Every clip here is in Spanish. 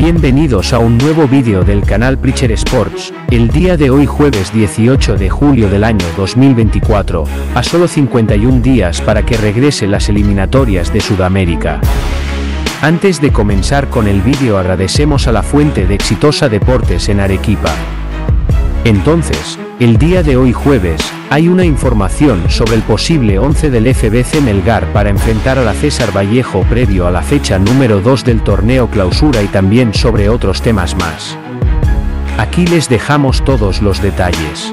Bienvenidos a un nuevo vídeo del canal Preacher Sports. El día de hoy, jueves 18 de julio del año 2024, a solo 51 días para que regresen las eliminatorias de Sudamérica. Antes de comenzar con el vídeo, agradecemos a la fuente de Exitosa Deportes en Arequipa. Entonces, el día de hoy jueves, hay una información sobre el posible 11 del FBC Melgar para enfrentar a la César Vallejo previo a la fecha número 2 del torneo Clausura y también sobre otros temas más. Aquí les dejamos todos los detalles.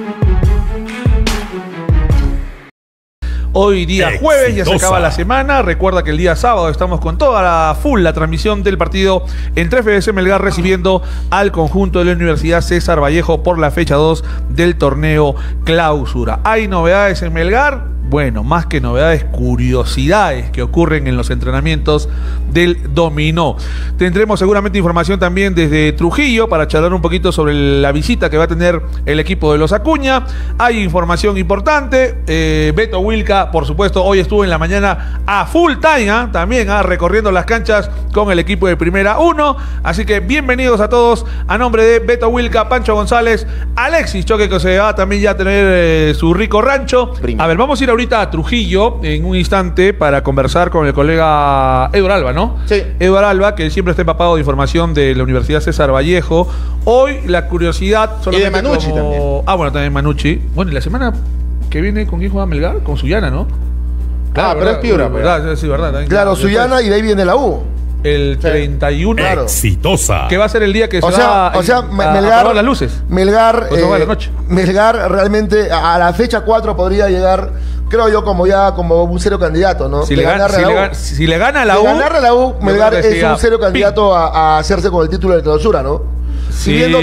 Hoy día jueves, ya se acaba la semana. Recuerda que el día sábado estamos con toda la la transmisión del partido entre FBC Melgar recibiendo al conjunto de la Universidad César Vallejo por la fecha 2 del torneo Clausura. ¿Hay novedades en Melgar? Bueno, más que novedades, curiosidades que ocurren en los entrenamientos del dominó. Tendremos seguramente información también desde Trujillo para charlar un poquito sobre la visita que va a tener el equipo de los Acuña. Hay información importante. Beto Wilca, por supuesto, hoy estuvo en la mañana a full time, también recorriendo las canchas con el equipo de Primera 1. Así que bienvenidos a todos. A nombre de Beto Wilca, Pancho González, Alexis Choque, que se va también ya a tener su rico rancho. A ver, vamos a ir ahorita a Trujillo en un instante para conversar con el colega Eduardo Alba, ¿no? Sí. Eduardo Alba, que siempre está empapado de información de la Universidad César Vallejo. Hoy la curiosidad... Y de Manucci también. Bueno, también Manucci. Bueno, y la semana que viene, ¿con quién juega Melgar? Con Sullana, ¿no? Claro, pero es Piura. ¿Verdad? Sí, verdad. También, claro, Sullana y de ahí viene la U. El 31. Claro. Exitosa. Que va a ser el día que se va a apagar las luces. Melgar realmente a la fecha 4 podría llegar, creo yo, como un serio candidato, ¿no? Si le gana a la U. De ganarle a la U, Melgar es un serio candidato a hacerse con el título de Clausura, ¿no? Sí. Viendo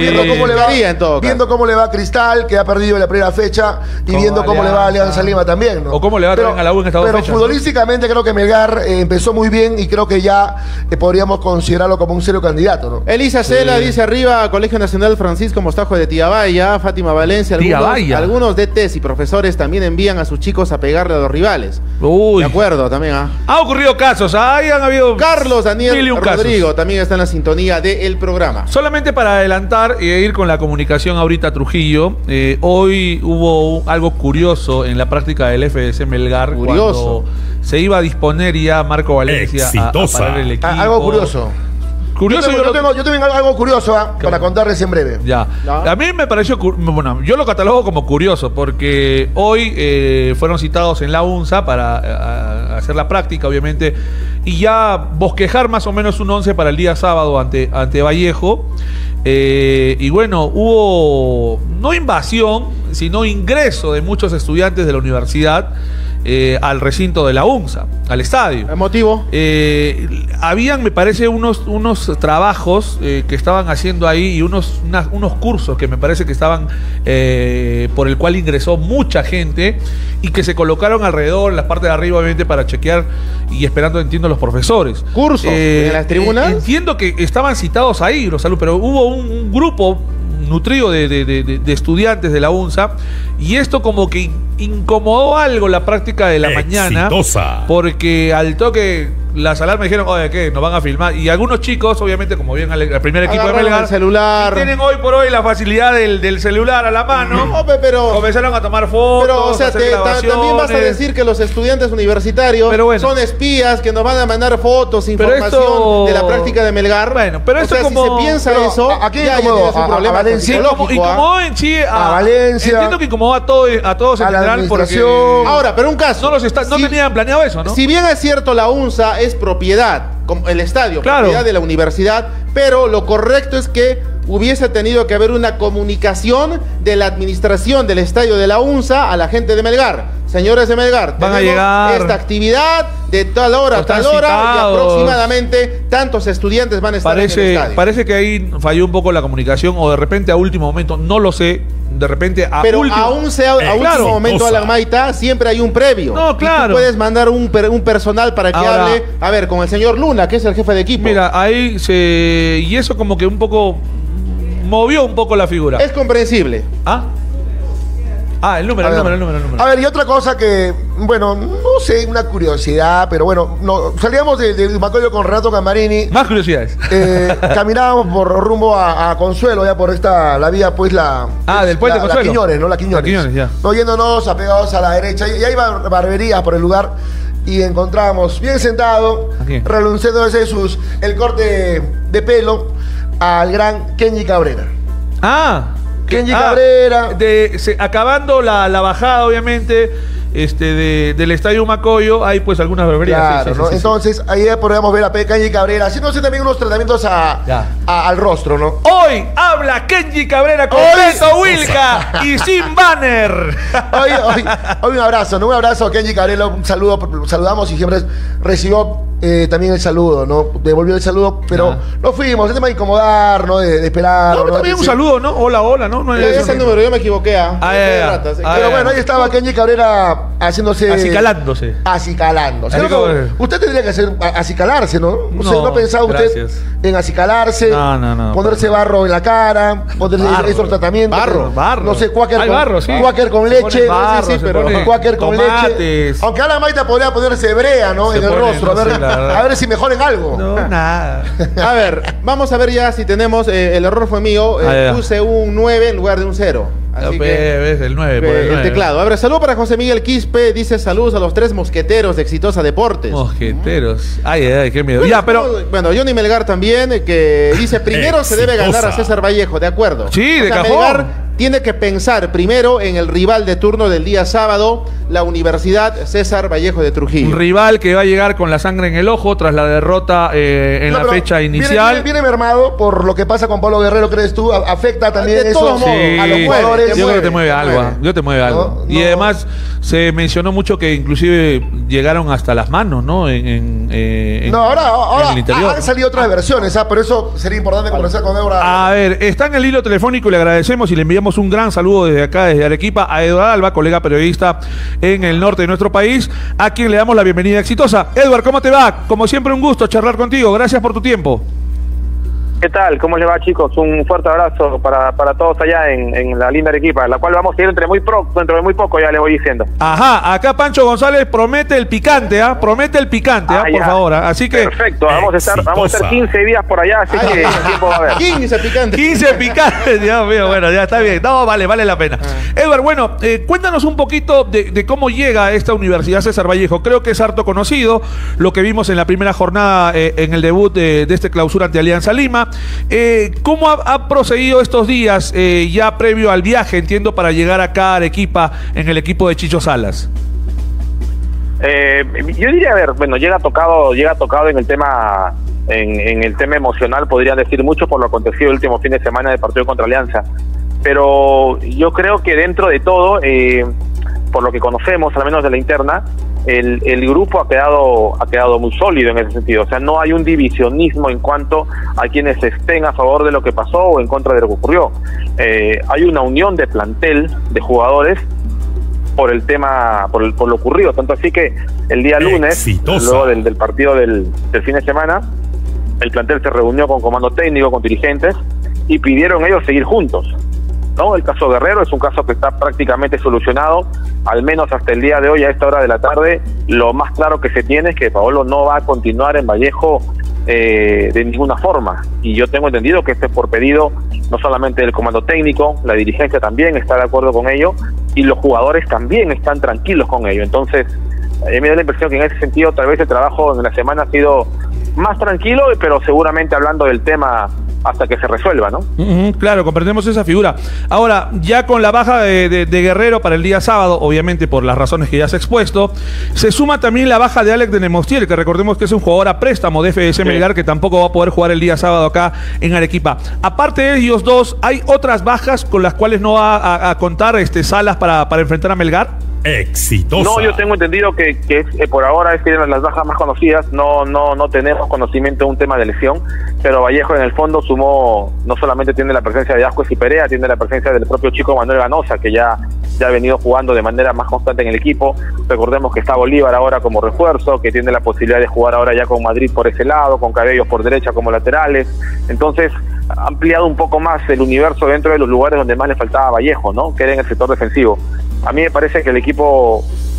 cómo le va a Cristal, que ha perdido en la primera fecha, y viendo cómo le va a Alianza Lima también, ¿no? O cómo le va a la U en esta fecha. Pero futbolísticamente creo que Melgar empezó muy bien y creo que ya podríamos considerarlo como un serio candidato, ¿no? Elisa Cela dice arriba, Colegio Nacional Francisco Mostajo de Tiabaya, Fátima Valencia, algunos DTs y profesores también envían a sus chicos a pegarle a los rivales. Uy. De acuerdo, también. Ha ocurrido casos, ahí han habido... Carlos Daniel Rodrigo también está en la sintonía del programa. Solamente para adelantar e ir con la comunicación ahorita a Trujillo, hoy hubo algo curioso en la práctica del FBC Melgar. Curioso. Cuando se iba a disponer ya Marco Valencia a parar el equipo. Algo curioso. Yo tengo algo curioso para contarles en breve. Ya. A mí me pareció, bueno, yo lo catalogo como curioso porque hoy fueron citados en la UNSA para hacer la práctica, obviamente, y ya bosquejar más o menos un 11 para el día sábado ante Vallejo. Y bueno, hubo no invasión, sino ingreso de muchos estudiantes de la universidad al recinto de la UNSA, al estadio. ¿El motivo? Habían, me parece, unos trabajos que estaban haciendo ahí y unos cursos que me parece que estaban por el cual ingresó mucha gente y que se colocaron alrededor, en la parte de arriba, obviamente, para chequear y esperando, entiendo, los profesores. ¿Cursos en las tribunas? Entiendo que estaban citados ahí los alumnos, pero hubo un grupo nutrido de estudiantes de la UNSA y esto como que incomodó algo la práctica de la mañana, porque al toque las alarmas dijeron, oye, ¿qué? Nos van a filmar. Y algunos chicos, obviamente, como bien al primer equipo de Melgar, el celular. Tienen hoy por hoy la facilidad del celular a la mano. Pero comenzaron a tomar fotos. Pero, o sea, también vas a decir que los estudiantes universitarios son espías que nos van a mandar fotos, información de la práctica de Melgar. Bueno, pero esto, o sea, como... si se piensa eso, aquí ya tienes un problema a Valencia, incomodó en sí a Valencia. Entiendo que incomodó a todos en general porque... Ahora, pero un caso. No tenían planeado eso, ¿no? Si bien es cierto, la UNSA es propiedad, como el estadio, propiedad de la universidad, pero lo correcto es que hubiese tenido que haber una comunicación de la administración del estadio de la UNSA a la gente de Melgar. Señores de Melgar, van a llegar esta actividad de tal hora a tal hora y aproximadamente tantos estudiantes van a estar en el estadio. Parece que ahí falló un poco la comunicación o de repente a último momento, no lo sé. De repente pero aún sea a último momento, Alan Maita, siempre hay un previo. No, claro. Y tú puedes mandar un personal para que hable, a ver, con el señor Luna, que es el jefe de equipo. Mira, ahí y eso como que un poco movió un poco la figura. Es comprensible. El número. A ver, y otra cosa que bueno, no sé, una curiosidad, pero bueno, salíamos de Macoyo con Renato Camarini. Más curiosidades. Caminábamos por rumbo a Consuelo, ya por la vía, pues del puente de Consuelo. La Quiñones, ¿no? La Quiñones, ya. No, yéndonos apegados a la derecha, y hay barberías por el lugar, y encontramos bien sentado, reluciéndose el corte de pelo, al gran Kenji Cabrera. Kenji Cabrera. Acabando la bajada, obviamente, del Estadio Macoyo, hay pues algunas barberías. Claro, ¿no? Entonces, ahí podríamos ver a Kenji Cabrera haciéndose también unos tratamientos al rostro, ¿no? Hoy habla Kenji Cabrera con Beto Wilca y sin banner. Hoy un abrazo, ¿no? Un abrazo a Kenji Cabrera, un saludo, saludamos y siempre recibió también el saludo, ¿no? Devolvió el saludo, pero no fuimos, el tema de incomodar, ¿no? De esperar. No, también un saludo, ¿no? Hola, ¿no? No es el número, yo me equivoqué. Pero bueno, ahí estaba Kenji Cabrera haciéndose... Acicalándose. Usted tendría que acicalarse, ¿no? ¿No pensaba usted en acicalarse? No. Ponerse barro en la cara, ponerse esos tratamientos. Barro. No sé, cuáquer con leche. Cuáquer con leche. Aunque a la Maita podría ponerse brea, ¿no? En el rostro, a ver si mejoren algo. No, nada. A ver, vamos a ver ya si tenemos... el error fue mío. Puse un 9 en lugar de un 0. Así que el 9 por el 9. El teclado. A ver, saludo para José Miguel Quispe. Dice saludos a los 3 mosqueteros de Exitosa Deportes. Mosqueteros. Ay, qué miedo. Bueno, Johnny Melgar también, que dice primero se debe ganar a César Vallejo. De acuerdo. Sí, de cajón. Melgar tiene que pensar primero en el rival de turno del día sábado, la Universidad César Vallejo de Trujillo. Un rival que va a llegar con la sangre en el ojo tras la derrota en la fecha inicial. Viene mermado por lo que pasa con Pablo Guerrero, ¿crees tú? ¿Afecta también eso a los jugadores? Yo creo que te mueve algo. Y además se mencionó mucho que inclusive llegaron hasta las manos, ¿no? Ahora en el interior. Han salido otras versiones, por eso sería importante conversar con Débora. A ver, está en el hilo telefónico y le agradecemos y le enviamos un gran saludo desde acá, desde Arequipa, a Eduardo Alba, colega periodista en el norte de nuestro país, a quien le damos la bienvenida exitosa. Edward, ¿cómo te va? Como siempre, un gusto charlar contigo. Gracias por tu tiempo. ¿Qué tal? ¿Cómo les va, chicos? Un fuerte abrazo para todos allá en la linda Arequipa, la cual vamos a ir dentro de muy poco, ya les voy diciendo. Ajá, acá Pancho González promete el picante, promete el picante, por favor. Así que... Perfecto, vamos a estar 15 días por allá, así que tiempo va a haber. 15 picantes. 15 picantes, Dios mío, bueno, ya está bien. No, vale la pena. Edward, bueno, cuéntanos un poquito de cómo llega a esta Universidad César Vallejo. Creo que es harto conocido, lo que vimos en la primera jornada en el debut de este clausura ante Alianza Lima. ¿Cómo ha procedido estos días ya previo al viaje, entiendo, para llegar acá a Arequipa en el equipo de Chicho Salas? Yo diría, a ver, bueno, llega tocado en el tema en el tema emocional, podrían decir mucho por lo acontecido el último fin de semana del partido contra Alianza, pero yo creo que dentro de todo, por lo que conocemos, al menos de la interna, el grupo ha quedado muy sólido en ese sentido. O sea, no hay un divisionismo en cuanto a quienes estén a favor de lo que pasó o en contra de lo que ocurrió. Hay una unión de plantel de jugadores por el tema, por lo ocurrido. Tanto así que el día lunes, luego del partido del fin de semana, el plantel se reunió con comando técnico, con dirigentes, y pidieron ellos seguir juntos, ¿no? El caso Guerrero es un caso que está prácticamente solucionado, al menos hasta el día de hoy, a esta hora de la tarde. Lo más claro que se tiene es que Paolo no va a continuar en Vallejo de ninguna forma, y yo tengo entendido que por pedido no solamente del comando técnico, la dirigencia también está de acuerdo con ello, y los jugadores también están tranquilos con ello. Entonces, me da la impresión que en ese sentido tal vez el trabajo en la semana ha sido más tranquilo, pero seguramente hablando del tema hasta que se resuelva, ¿no? Claro, comprendemos esa figura. Ahora, ya con la baja de Guerrero para el día sábado, obviamente por las razones que ya se ha expuesto, se suma también la baja de Alex de Nemostier, que recordemos que es un jugador a préstamo de FS Melgar, que tampoco va a poder jugar el día sábado acá en Arequipa. Aparte de ellos dos, ¿hay otras bajas con las cuales no va a contar Salas para enfrentar a Melgar? Exitosa. No, yo tengo entendido que por ahora es que las bajas más conocidas, no tenemos conocimiento de un tema de lesión, pero Vallejo en el fondo sumó, no solamente tiene la presencia de Ascuez y Perea, tiene la presencia del propio chico Manuel Ganosa, que ya ha venido jugando de manera más constante en el equipo. Recordemos que está Bolívar ahora como refuerzo, que tiene la posibilidad de jugar ahora ya con Madrid por ese lado, con Cabellos por derecha como laterales. Entonces ha ampliado un poco más el universo dentro de los lugares donde más le faltaba a Vallejo, ¿no? Que era en el sector defensivo. A mí me parece que el equipo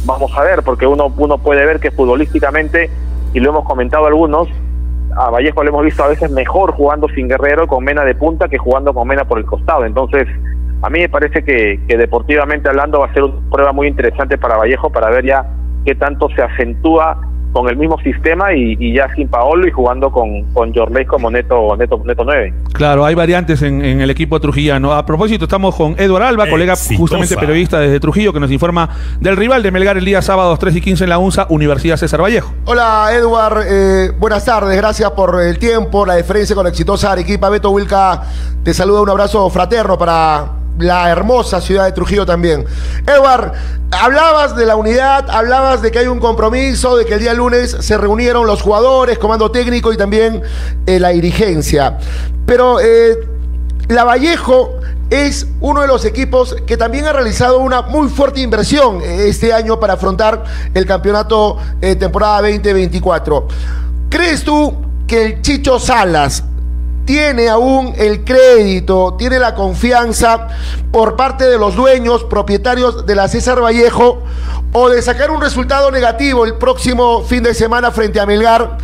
vamos a ver, porque uno puede ver que futbolísticamente, y lo hemos comentado algunos, a Vallejo lo hemos visto a veces mejor jugando sin Guerrero, con Mena de punta, que jugando con Mena por el costado. Entonces, a mí me parece que deportivamente hablando va a ser una prueba muy interesante para Vallejo, para ver ya qué tanto se acentúa con el mismo sistema y ya sin Paolo y jugando con Jorley como neto 9. Claro, hay variantes en el equipo trujillano. A propósito, estamos con Edward Alba, colega justamente periodista desde Trujillo, que nos informa del rival de Melgar el día sábado 3:15 en la UNSA, Universidad César Vallejo. Hola Edward, buenas tardes, gracias por el tiempo, la diferencia con la exitosa Arequipa. Beto Wilca te saluda, un abrazo fraterno para la hermosa ciudad de Trujillo también. Edward, hablabas de la unidad, hablabas de que hay un compromiso, de que el día lunes se reunieron los jugadores, comando técnico y también la dirigencia. Pero la Vallejo es uno de los equipos que también ha realizado una muy fuerte inversión este año para afrontar el campeonato temporada 2024. ¿Crees tú que el Chicho Salas tiene aún el crédito, tiene la confianza por parte de los dueños, propietarios de la César Vallejo, o de sacar un resultado negativo el próximo fin de semana frente a Melgar,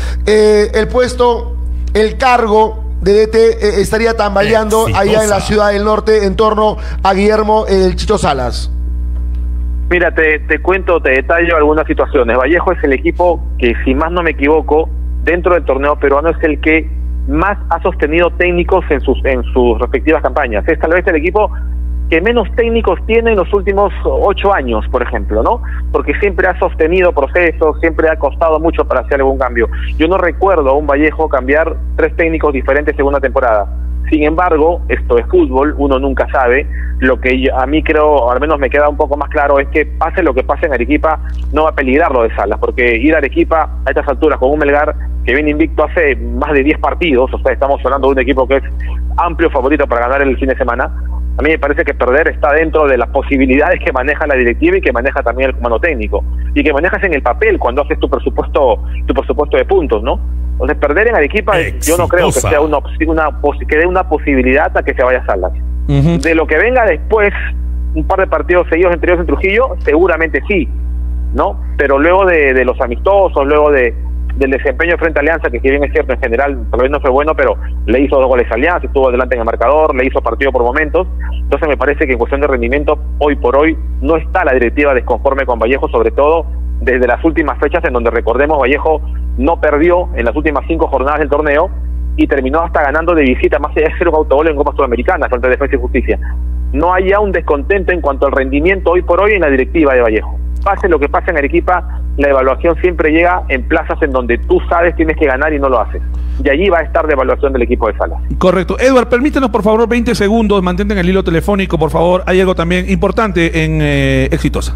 el puesto, el cargo de DT estaría tambaleando allá en la ciudad del norte en torno a Guillermo el Chicho Salas? Mira, te cuento, te detallo algunas situaciones. Vallejo es el equipo que, si más no me equivoco, dentro del torneo peruano es el que más ha sostenido técnicos en sus respectivas campañas. Es tal vez el equipo que menos técnicos tiene en los últimos 8 años, por ejemplo, ¿no? Porque siempre ha sostenido procesos, siempre ha costado mucho para hacer algún cambio. Yo no recuerdo a un Vallejo cambiar 3 técnicos diferentes en una temporada. Sin embargo, esto es fútbol, uno nunca sabe. Lo que a mí creo, al menos me queda un poco más claro, es que pase lo que pase en Arequipa, no va a peligrar lo de Salas, porque ir a Arequipa a estas alturas con un Melgar que viene invicto hace más de 10 partidos, o sea, estamos hablando de un equipo que es amplio favorito para ganar el fin de semana. A mí me parece que perder está dentro de las posibilidades que maneja la directiva y que maneja también el comando técnico, y que manejas en el papel cuando haces tu presupuesto de puntos, ¿no? Entonces, perder en Arequipa, yo no creo que sea que dé una posibilidad a que se vaya a Salas. De lo que venga después, un par de partidos seguidos anteriores en Trujillo, seguramente sí, ¿no? Pero luego de los amistosos, luego del desempeño frente a Alianza, que si bien es cierto, en general tal vez no fue bueno, pero le hizo 2 goles a Alianza, estuvo adelante en el marcador, le hizo partido por momentos. Entonces me parece que en cuestión de rendimiento, hoy por hoy, no está la directiva desconforme con Vallejo, sobre todo desde las últimas fechas, en donde, recordemos, Vallejo no perdió en las últimas 5 jornadas del torneo y terminó hasta ganando de visita más allá de 0 autogol en Copa Sudamericana frente a Defensa y Justicia. No hay ya un descontento en cuanto al rendimiento hoy por hoy en la directiva de Vallejo. Pase lo que pase en Arequipa, la evaluación siempre llega en plazas en donde tú sabes tienes que ganar y no lo haces. Y allí va a estar la evaluación del equipo de Salas. Correcto. Edward, permítenos por favor 20 segundos, mantente en el hilo telefónico, por favor. Hay algo también importante en Exitosa.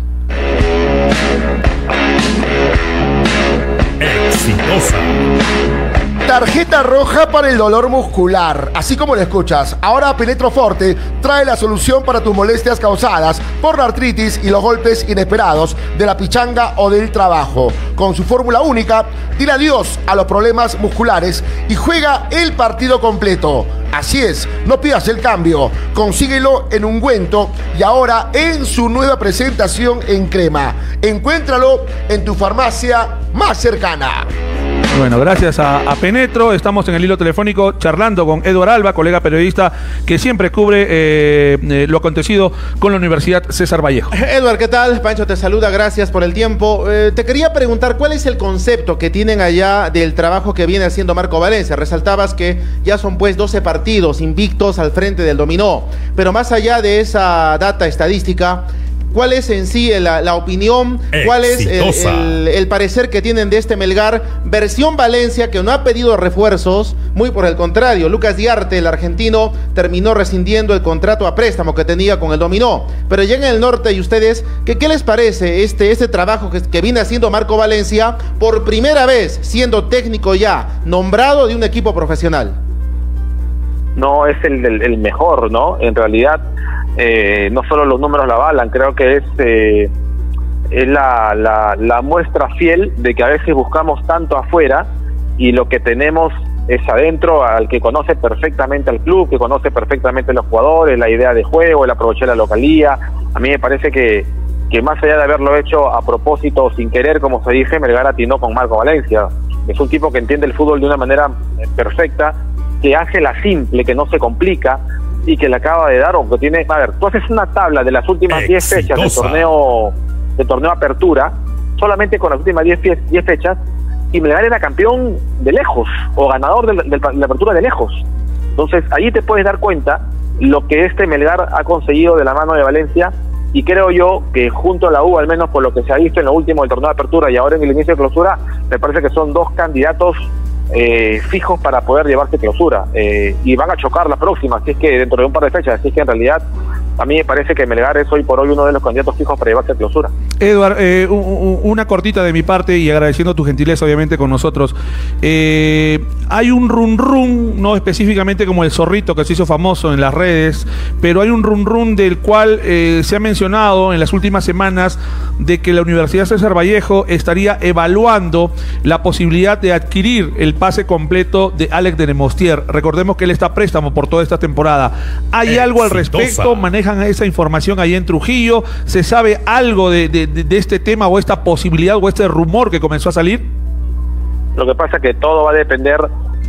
Exitosa. Tarjeta roja para el dolor muscular, así como lo escuchas. Ahora Penetro Forte trae la solución para tus molestias causadas por la artritis y los golpes inesperados de la pichanga o del trabajo. Con su fórmula única, dile adiós a los problemas musculares y juega el partido completo. Así es, no pidas el cambio, consíguelo en ungüento y ahora en su nueva presentación en crema. Encuéntralo en tu farmacia más cercana. Bueno, gracias a Penetro. Estamos en el hilo telefónico charlando con Edward Alba, colega periodista que siempre cubre lo acontecido con la Universidad César Vallejo. Edward, ¿qué tal? Pancho te saluda, gracias por el tiempo. Te quería preguntar, ¿cuál es el concepto que tienen allá del trabajo que viene haciendo Marco Valencia? Resaltabas que ya son pues 12 partidos invictos al frente del dominó, pero más allá de esa data estadística, ¿cuál es en sí la opinión? ¿Cuál es el parecer que tienen de este Melgar versión Valencia, que no ha pedido refuerzos? Muy por el contrario, Lucas Diarte, el argentino, terminó rescindiendo el contrato a préstamo que tenía con el dominó. Pero ya en el norte, ¿y ustedes qué les parece este trabajo que viene haciendo Marco Valencia por primera vez, siendo técnico ya nombrado de un equipo profesional? No es el mejor, ¿no? En realidad, no solo los números la avalan, creo que es la muestra fiel de que a veces buscamos tanto afuera y lo que tenemos es adentro, al que conoce perfectamente al club, que conoce perfectamente a los jugadores, la idea de juego, el aprovechar la localía. A mí me parece que que más allá de haberlo hecho a propósito o sin querer, como se dice, Melgar atinó con Marco Valencia. Es un tipo que entiende el fútbol de una manera perfecta, que hace la simple, que no se complica y que le acaba de dar, aunque tiene... A ver, tú haces una tabla de las últimas 10 fechas del torneo Apertura, solamente con las últimas 10 fechas, y Melgar era campeón de lejos, o ganador de la Apertura de lejos. Entonces, ahí te puedes dar cuenta lo que este Melgar ha conseguido de la mano de Valencia, y creo yo que junto a la U, al menos por lo que se ha visto en lo último del torneo de Apertura y ahora en el inicio de Clausura, me parece que son dos candidatos fijos para poder llevarse Clausura, y van a chocar la próxima, así es que dentro de un par de fechas, así es que en realidad a mí me parece que Melgar es hoy por hoy uno de los candidatos fijos para llevarse Clausura. Edward, una cortita de mi parte y agradeciendo tu gentileza obviamente con nosotros. Hay un run, no específicamente como el zorrito que se hizo famoso en las redes, pero hay un run del cual se ha mencionado en las últimas semanas de que la Universidad César Vallejo estaría evaluando la posibilidad de adquirir el pase completo de Alex de Nemostier. Recordemos que él está a préstamo por toda esta temporada. ¿Hay algo al respecto? ¿Manejan esa información ahí en Trujillo? ¿Se sabe algo de este tema o esta posibilidad o este rumor que comenzó a salir? Lo que pasa es que todo va a depender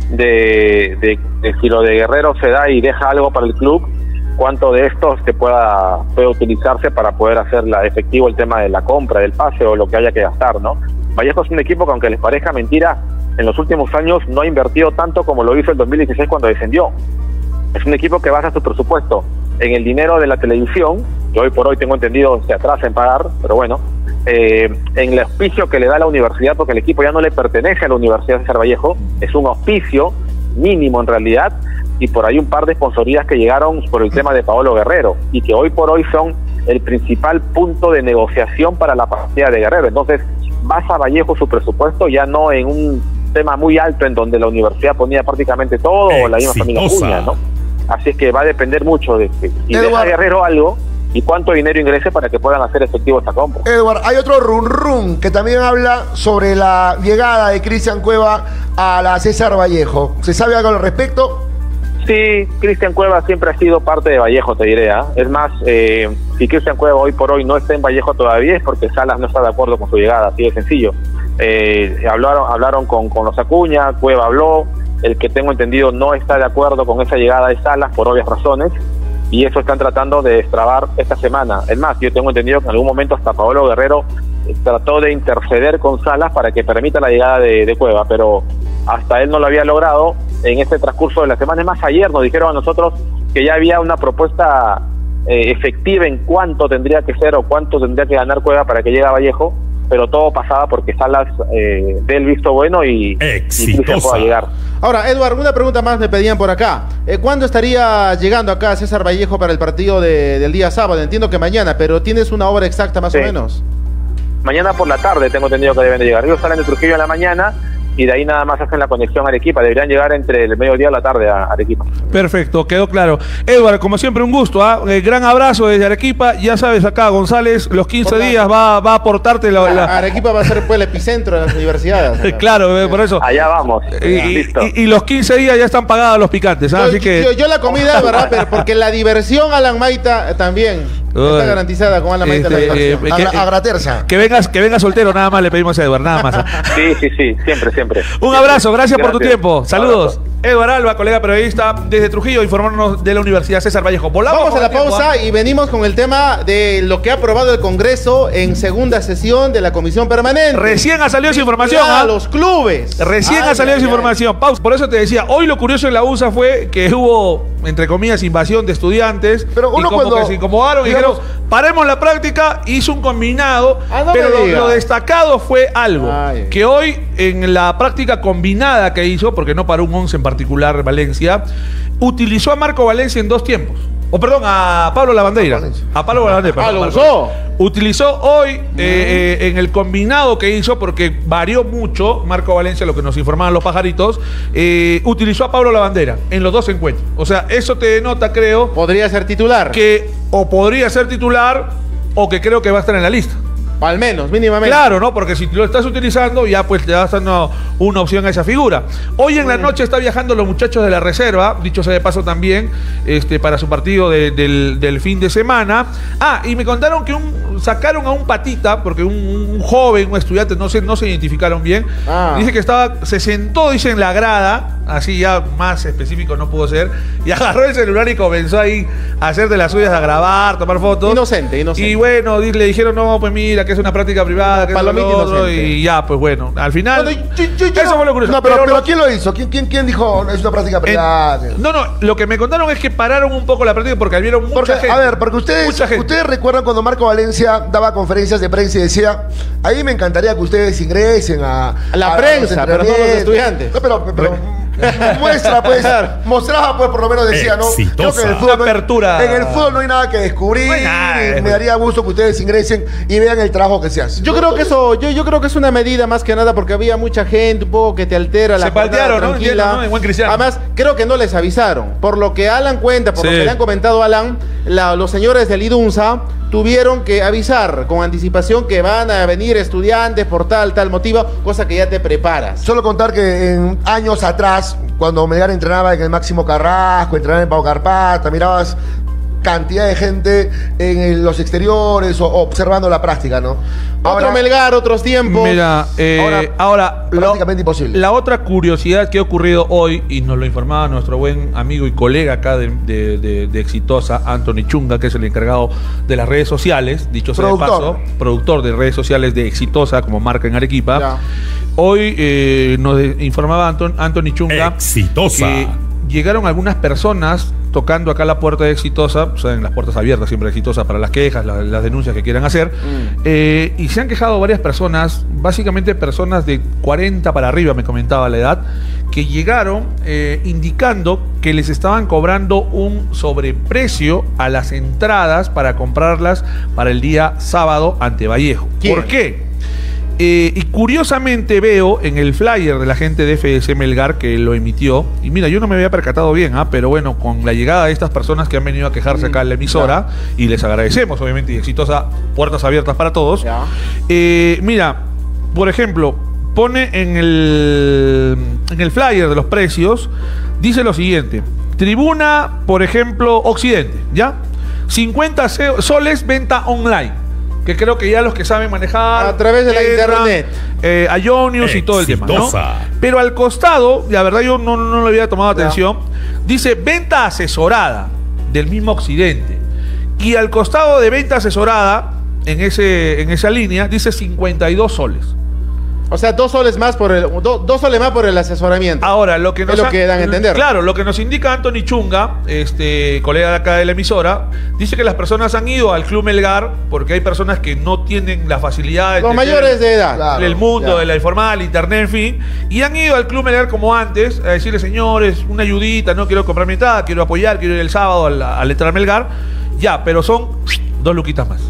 de si lo de Guerrero se da y deja algo para el club, cuánto de esto se puede utilizarse para poder hacer efectivo el tema de la compra, del pase o lo que haya que gastar, ¿no? Vallejo es un equipo que, aunque les parezca mentira, en los últimos años no ha invertido tanto como lo hizo el 2016 cuando descendió. Es un equipo que basa su presupuesto en el dinero de la televisión, que hoy por hoy tengo entendido se atrasa en pagar, pero bueno, en el auspicio que le da la universidad, porque el equipo ya no le pertenece a la Universidad César Vallejo, es un auspicio mínimo en realidad, y por ahí un par de sponsorías que llegaron por el tema de Paolo Guerrero, y que hoy por hoy son el principal punto de negociación para la partida de Guerrero. Entonces, basa Vallejo su presupuesto ya no en un tema muy alto en donde la universidad ponía prácticamente todo, o la misma familia Acuña, ¿no? Así es que va a depender mucho de si deja Guerrero algo y cuánto dinero ingrese para que puedan hacer efectivo esta compra. Edward, hay otro run que también habla sobre la llegada de Cristian Cueva a la César Vallejo. ¿Se sabe algo al respecto? Sí, Cristian Cueva siempre ha sido parte de Vallejo, te diré. Es más, si Cristian Cueva hoy por hoy no está en Vallejo todavía es porque Salas no está de acuerdo con su llegada, así de sencillo. Hablaron con los Acuña, Cueva habló, el que tengo entendido no está de acuerdo con esa llegada de Salas por obvias razones, y eso están tratando de destrabar esta semana. Es más, yo tengo entendido que en algún momento hasta Paolo Guerrero trató de interceder con Salas para que permita la llegada de Cueva, pero hasta él no lo había logrado en este transcurso de la semana. Es más, ayer nos dijeron a nosotros que ya había una propuesta efectiva en cuánto tendría que ser o cuánto tendría que ganar Cueva para que llegue a Vallejo, pero todo pasaba porque Salas dé el visto bueno y Cristian pueda llegar. Ahora, Edward, una pregunta más me pedían por acá. ¿Cuándo estaría llegando acá César Vallejo para el partido del día sábado? Entiendo que mañana, pero ¿tienes una hora exacta más o menos? Mañana por la tarde tengo entendido que deben de llegar. Ellos salen de Trujillo en la mañana y de ahí nada más hacen la conexión a Arequipa. Deberían llegar entre el mediodía y la tarde a Arequipa. Perfecto, quedó claro. Edward, como siempre, un gusto. Gran abrazo desde Arequipa. Ya sabes, acá González los 15 días va a aportarte Arequipa va a ser pues el epicentro de las universidades. Claro, por eso. Allá vamos. Listo. Y los 15 días ya están pagados los picantes. Así que... yo la comida, ¿verdad? Pero porque la diversión, Alan Maita, también está garantizada con Alan Maita. Agraterza. Que venga soltero, nada más le pedimos a Edward, nada más. Sí, siempre. Un abrazo, gracias por tu tiempo. Saludos. Edward Alba, colega periodista desde Trujillo, informarnos de la Universidad César Vallejo. Vamos a la pausa y venimos con el tema de lo que ha aprobado el Congreso en segunda sesión de la Comisión Permanente. Recién ha salido esa información. A los clubes. Recién ha salido esa información. Pausa. Por eso te decía, hoy lo curioso en la USA fue que hubo, entre comillas, invasión de estudiantes. Pero uno que se incomodaron y dijeron, paremos la práctica, hizo un combinado. Pero lo destacado fue algo que hoy en la práctica combinada que hizo, porque no paró un 11 en particular Valencia, utilizó a Marco Valencia en dos tiempos. A Pablo Lavandeira. A Pablo Lavandeira. ¿Lo usó? Utilizó hoy en el combinado que hizo, porque varió mucho Marco Valencia, lo que nos informaban los pajaritos, utilizó a Pablo Lavandeira en los dos encuentros. O sea, eso te denota, creo... Podría ser titular. O podría ser titular, o que creo que va a estar en la lista. Al menos, mínimamente. Claro, ¿no? Porque si lo estás utilizando, ya pues te das dando una opción a esa figura. Hoy en la noche está viajando los muchachos de la reserva, dicho sea de paso también, para su partido del fin de semana. Y me contaron que sacaron a un patita, porque un joven, un estudiante, no se identificaron bien. Dice que se sentó, dice, en la grada, así ya más específico no pudo ser, y agarró el celular y comenzó ahí a hacer de las suyas, a grabar, tomar fotos. Inocente. Y bueno, le dijeron, no, pues mira, que es una práctica privada, que palomita inocente. Y ya, pues bueno, al final... Eso fue lo curioso. No, pero ¿quién lo hizo? ¿Quién dijo es una práctica privada? No, lo que me contaron es que pararon un poco la práctica porque vieron mucha gente. A ver, porque ustedes recuerdan cuando Marco Valencia daba conferencias de prensa y decía, ahí me encantaría que ustedes ingresen a la prensa, pero no los estudiantes. No, pero mostraba pues, por lo menos decía, ¿no? Creo que en el fútbol en el fútbol no hay nada que descubrir. Me daría gusto que ustedes ingresen y vean el trabajo que se hace. Yo creo que es una medida más que nada porque había mucha gente un poco que te altera la jornada tranquila. ¿No? En buen cristiano. Además, creo que no les avisaron. Por lo que Alan cuenta, por lo que le han comentado a Alan, los señores del IDUNSA tuvieron que avisar con anticipación que van a venir estudiantes por tal motivo, cosa que ya te preparas. Solo contar que en años atrás, cuando Melgar entrenaba en el Máximo Carrasco, entrenaba en Pau Carpata, mirabas cantidad de gente en los exteriores o observando la práctica, ¿no? Otro Melgar, otros tiempos. Mira, ahora prácticamente imposible. La otra curiosidad que ha ocurrido hoy, y nos lo informaba nuestro buen amigo y colega acá de Exitosa, Anthony Chunga, que es el encargado de las redes sociales, dicho sea de paso, productor de redes sociales de Exitosa como marca en Arequipa. Ya. Hoy nos informaba Anthony Chunga Exitosa. Que llegaron algunas personas tocando acá la puerta de Exitosa, o sea, en las puertas abiertas siempre Exitosa para las quejas, las denuncias que quieran hacer, y se han quejado varias personas, básicamente personas de 40 para arriba, me comentaba la edad, que llegaron indicando que les estaban cobrando un sobreprecio a las entradas para comprarlas para el día sábado ante Vallejo. ¿Quién? ¿Por qué? Y curiosamente veo en el flyer de la gente de FS Melgar que lo emitió, y mira, yo no me había percatado bien, pero bueno, con la llegada de estas personas que han venido a quejarse acá en la emisora, y les agradecemos obviamente, y Exitosa, puertas abiertas para todos. Mira, por ejemplo, pone en el flyer de los precios, dice lo siguiente: tribuna, por ejemplo, Occidente, ¿ya? 50 soles venta online, que creo que ya los que saben manejar a través de la internet, a Ionius y todo el tema, ¿no? Pero al costado, la verdad yo no le había tomado atención, dice venta asesorada del mismo Occidente, y al costado de venta asesorada en esa línea dice 52 soles. O sea, 2 soles más por el asesoramiento. Ahora, lo que dan a entender. Claro, lo que nos indica Anthony Chunga, colega de acá de la emisora, dice que las personas han ido al Club Melgar porque hay personas que no tienen la facilidad de los mayores de edad, claro, del mundo, de la informal, internet, en fin, y han ido al Club Melgar como antes a decirle, señores, una ayudita, no quiero comprar mi entrada, quiero apoyar, quiero ir el sábado al entrar Melgar, ya, pero son 2 luquitas más.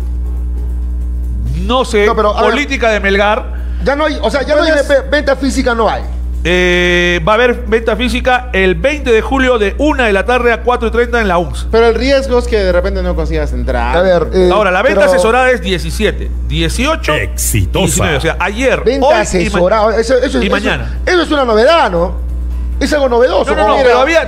No sé, política de Melgar. Ya no hay, o sea, ya no hay venta física, no hay. Va a haber venta física el 20 de julio de 1 de la tarde a 4:30 en la UNS. Pero el riesgo es que de repente no consigas entrar. A ver, ahora, la venta asesorada es 17, 18, Exitosa. 19. O sea, ayer, venta hoy asesorada. y mañana. Eso es una novedad, ¿no? Es algo novedoso. No, pero había,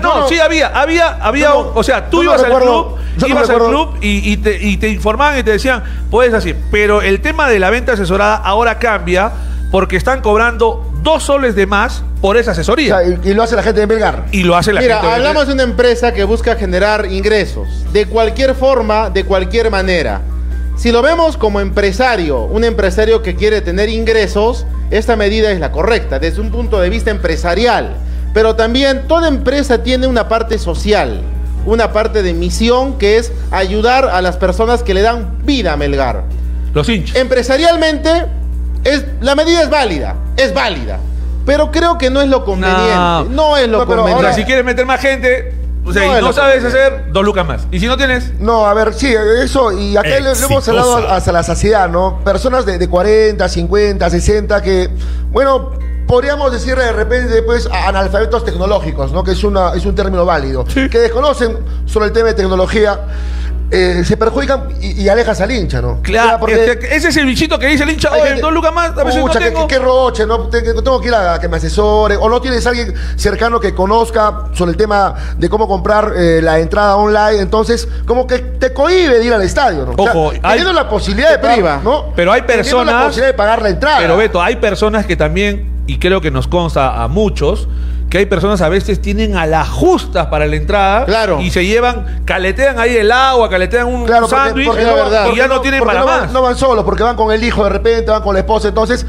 o sea, tú ibas al club y te informaban y te decían, puedes así. Pero el tema de la venta asesorada ahora cambia porque están cobrando 2 soles de más por esa asesoría. O sea, y lo hace la gente de Melgar. Y lo hace la gente de Melgar. Hablamos de una empresa que busca generar ingresos de cualquier forma, de cualquier manera. Si lo vemos como empresario, un empresario que quiere tener ingresos, esta medida es la correcta desde un punto de vista empresarial. Pero también toda empresa tiene una parte social, una parte de misión que es ayudar a las personas que le dan vida a Melgar. Los hinchas. Empresarialmente, la medida es válida, pero creo que no es lo conveniente. No es lo conveniente. Ahora, si quieres meter más gente, o sea, y no sabes hacer, 2 lucas más. Y si no tienes... No, a ver, sí, eso, y acá le hemos hablado hasta la saciedad, ¿no? Personas de 40, 50, 60 que, bueno, podríamos decir de repente pues analfabetos tecnológicos, ¿no? Que es un término válido. Sí. Que desconocen sobre el tema de tecnología. se perjudican y alejas al hincha, ¿no? Claro, porque ese es el bichito que dice el hincha, oye, 2 lucas más, a veces no tengo. Que roche, ¿no? Tengo que ir a que me asesore, o no tienes alguien cercano que conozca sobre el tema de cómo comprar la entrada online, entonces como que te cohíbe de ir al estadio, ¿no? Ojo, o sea, teniendo la posibilidad de pagar, ¿no? Pero hay personas, la posibilidad de pagar la entrada. Pero Beto, hay personas que también, y creo que nos consta a muchos, que hay personas a veces tienen a las justas para la entrada, claro, y se llevan, caletean ahí el agua, caletean un sándwich, y ya no tienen para más. No van solos, porque van con el hijo de repente, van con la esposa, entonces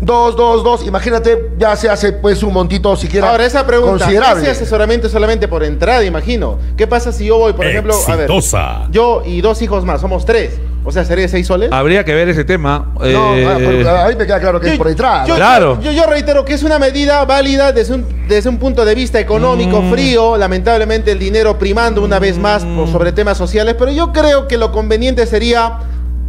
2, imagínate, ya se hace pues un montito siquiera. Ahora, esa pregunta, considerable. ¿ese asesoramiento solamente por entrada, imagino? ¿Qué pasa si yo voy, por ejemplo, a ver, yo y 2 hijos más, somos 3? O sea, ¿sería 6 soles? Habría que ver ese tema. No, a mí me queda claro que es por entrada. Yo reitero que es una medida válida desde un punto de vista económico, frío, lamentablemente el dinero primando una vez más sobre temas sociales, pero yo creo que lo conveniente sería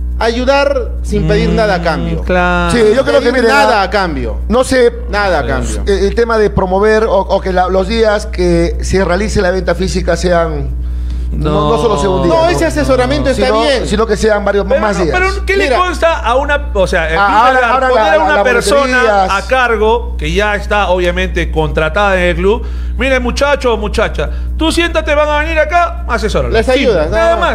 ayudar sin pedir nada a cambio. Claro. Sí, yo creo que nada a cambio. No sé. Nada a cambio. El tema de promover o que los días que se realice la venta física sean... No solo sea un día. No, ese asesoramiento está bien. Sino que sean varios más días. Pero ¿qué le consta a una... O sea, ahora poner a una persona a cargo que ya está obviamente contratada en el club? Mire, muchacho o muchacha, tú siéntate, van a venir acá, asesóralo. Les ayudas. Nada más.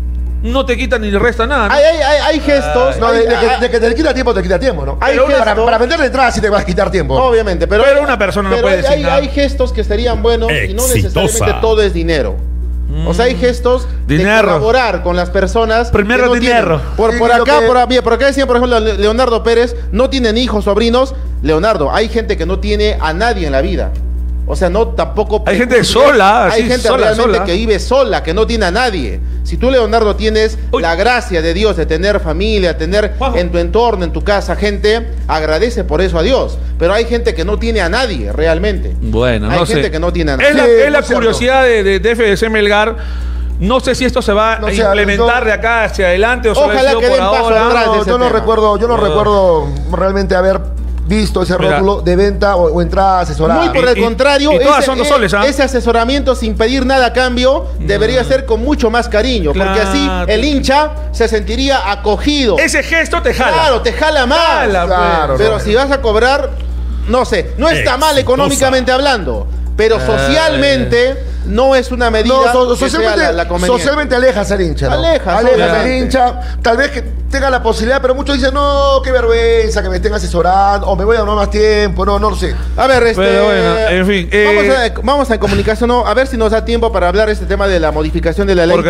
No te quita ni le resta nada, ¿no? Hay gestos. No, de que te quita tiempo, ¿no? Hay para vender la entrada sí te vas a quitar tiempo. Obviamente, pero una persona no puede decir nada. Hay gestos que serían buenos y no necesariamente todo es dinero. O sea, hay gestos de colaborar con las personas. Primero dinero. Por acá decían, por ejemplo, Leonardo Pérez, no tienen hijos, sobrinos. Leonardo, hay gente que no tiene a nadie en la vida. O sea, no tampoco... Hay gente sola. Hay gente realmente que vive sola, que no tiene a nadie. Si tú, Leonardo, tienes la gracia de Dios de tener familia, tener en tu entorno, en tu casa, gente, agradece por eso a Dios. Pero hay gente que no tiene a nadie, realmente. Bueno, hay gente que no tiene a nadie. Es la curiosidad de FDC Melgar. No sé si esto se va a implementar de acá hacia adelante o solo ojalá que den paso atrás de ese tema. Yo no recuerdo realmente haber visto ese rótulo de venta o entrada asesorada. Muy por el contrario, y todas son 2 soles, ese asesoramiento sin pedir nada a cambio debería ser con mucho más cariño, porque así el hincha se sentiría acogido. Ese gesto te jala. Claro, te jala más. Pero si vas a cobrar, no sé, no está mal económicamente hablando, pero socialmente no es una medida socialmente alejas al hincha, ¿no? Alejas al hincha, tal vez que tenga la posibilidad, pero muchos dicen, no, qué vergüenza que me estén asesorando, o me voy a dar más tiempo, no lo sé. A ver, pero bueno, en fin. Vamos a comunicación, a ver si nos da tiempo para hablar este tema de la modificación de la ley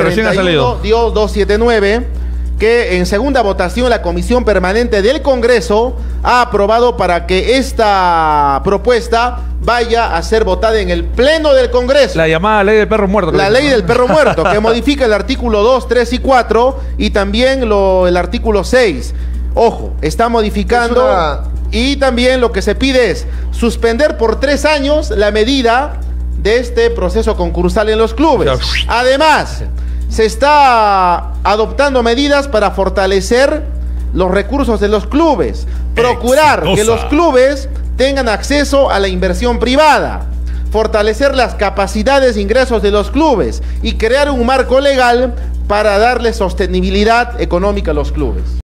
31-279, que en segunda votación la Comisión Permanente del Congreso ha aprobado para que esta propuesta vaya a ser votada en el Pleno del Congreso. La llamada ley del perro muerto. La ley del perro muerto, que modifica el artículo 2, 3 y 4 y también el artículo 6. Ojo, está modificando y también lo que se pide es suspender por 3 años la medida de este proceso concursal en los clubes. Además, se está adoptando medidas para fortalecer los recursos de los clubes, procurar que los clubes tengan acceso a la inversión privada, fortalecer las capacidades de ingresos de los clubes y crear un marco legal para darle sostenibilidad económica a los clubes.